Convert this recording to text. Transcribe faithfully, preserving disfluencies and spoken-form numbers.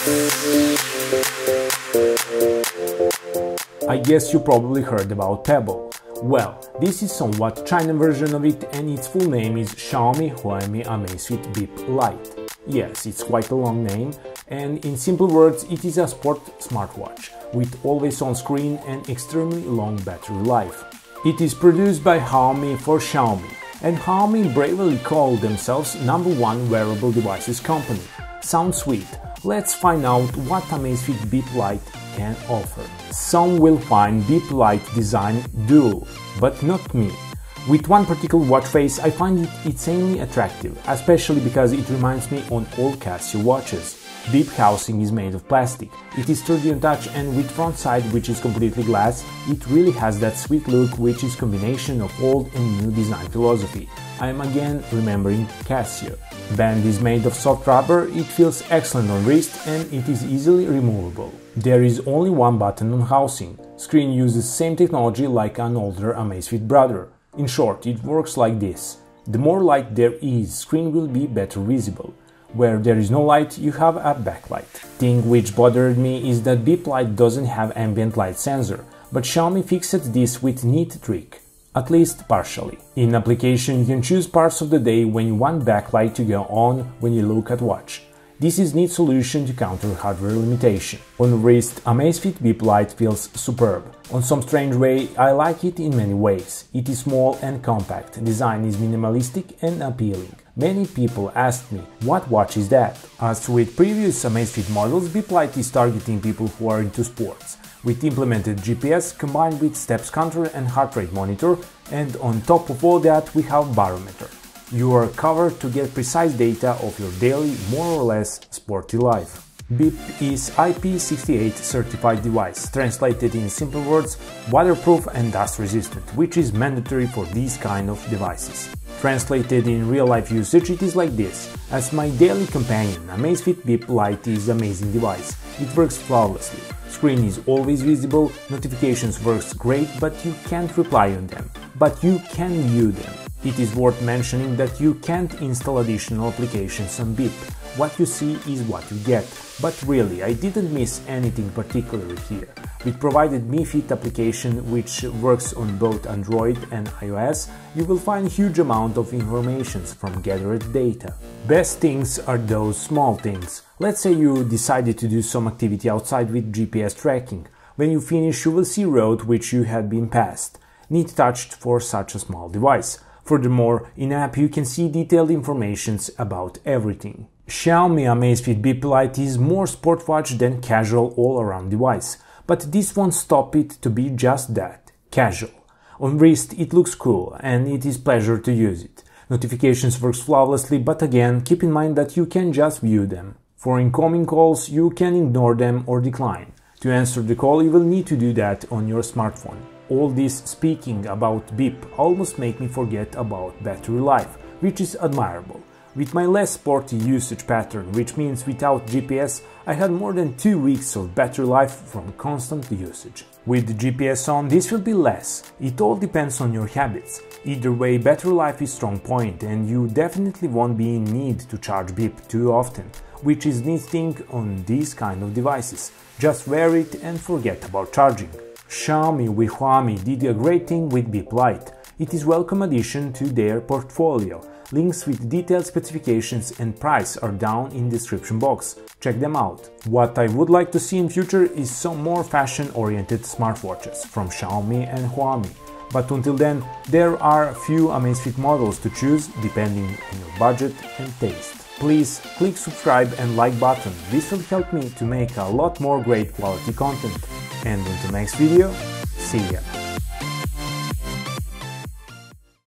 I guess you probably heard about Pebble. Well, this is somewhat China version of it, and its full name is Xiaomi Huami Amazfit Bip Lite. Yes, it's quite a long name, and in simple words, it is a sport smartwatch with always-on screen and extremely long battery life. It is produced by Xiaomi for Xiaomi, and Xiaomi bravely called themselves number one wearable devices company. Sounds sweet. Let's find out what Amazfit Bip Lite can offer. Some will find Bip Lite design dull, but not me. With one particular watch face, I find it insanely attractive, especially because it reminds me on old Casio watches. Bip housing is made of plastic. It is sturdy on touch, and with front side which is completely glass, it really has that sweet look which is combination of old and new design philosophy. I am again remembering Casio. Band is made of soft rubber, it feels excellent on wrist, and it is easily removable. There is only one button on housing. Screen uses same technology like an older Amazfit brother. In short, it works like this. The more light there is, screen will be better visible. Where there is no light, you have a backlight. Thing which bothered me is that Bip Lite doesn't have ambient light sensor, but Xiaomi fixed this with neat trick. At least partially. In application, you can choose parts of the day when you want backlight to go on when you look at watch. This is neat solution to counter hardware limitation. On wrist, Amazfit Bip Lite feels superb. On some strange way, I like it in many ways. It is small and compact, design is minimalistic and appealing. Many people asked me, what watch is that? As with previous Amazfit models, Bip Lite is targeting people who are into sports. With implemented G P S combined with steps counter and heart rate monitor, and on top of all that we have barometer. You are covered to get precise data of your daily, more or less sporty life. Bip is I P six eight certified device, translated in simple words, waterproof and dust resistant, which is mandatory for these kind of devices. Translated in real-life usage, it is like this. As my daily companion, Amazfit Bip Lite is an amazing device. It works flawlessly. Screen is always visible, notifications works great, but you can't reply on them. But you can view them. It is worth mentioning that you can't install additional applications on Bip. What you see is what you get. But really, I didn't miss anything particularly here. With provided Mi Fit application, which works on both Android and iOS, you will find huge amount of information from gathered data. Best things are those small things. Let's say you decided to do some activity outside with G P S tracking. When you finish, you will see road which you had been passed. Neat touched for such a small device. Furthermore, in-app you can see detailed information about everything. Xiaomi Amazfit Bip Lite is more sport watch than casual all-around device, but this won't stop it to be just that, casual. On wrist it looks cool and it is pleasure to use it. Notifications works flawlessly, but again keep in mind that you can just view them. For incoming calls you can ignore them or decline. To answer the call you will need to do that on your smartphone. All this speaking about Bip almost make me forget about battery life, which is admirable. With my less sporty usage pattern, which means without G P S, I had more than two weeks of battery life from constant usage. With the G P S on, this will be less. It all depends on your habits. Either way, battery life is strong point, and you definitely won't be in need to charge Bip too often, which is neat thing on these kind of devices. Just wear it and forget about charging. Xiaomi with Huami did a great thing with Bip Lite. It is welcome addition to their portfolio. Links with detailed specifications and price are down in description box. Check them out. What I would like to see in future is some more fashion-oriented smartwatches from Xiaomi and Huami. But until then, there are a few Amazfit models to choose depending on your budget and taste. Please click subscribe and like button. This will help me to make a lot more great quality content. And until next video, see ya!